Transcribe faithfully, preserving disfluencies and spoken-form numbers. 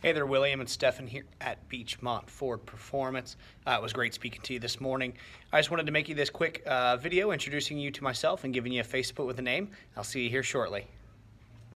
Hey there, William and Stefan here at Beechmont Ford Performance. Uh, it was great speaking to you this morning. I just wanted to make you this quick uh, video introducing you to myself and giving you a face to put with a name. I'll see you here shortly.